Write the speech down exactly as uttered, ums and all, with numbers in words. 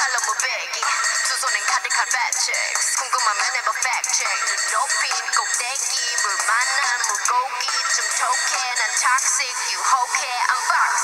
팔로 무배기 두 손엔 가득한 fat checks 궁금하면 never fact check 눈높인 꼭대기 물 만난 물고기 좀 톡해 난 toxic 유혹해 I'm fucked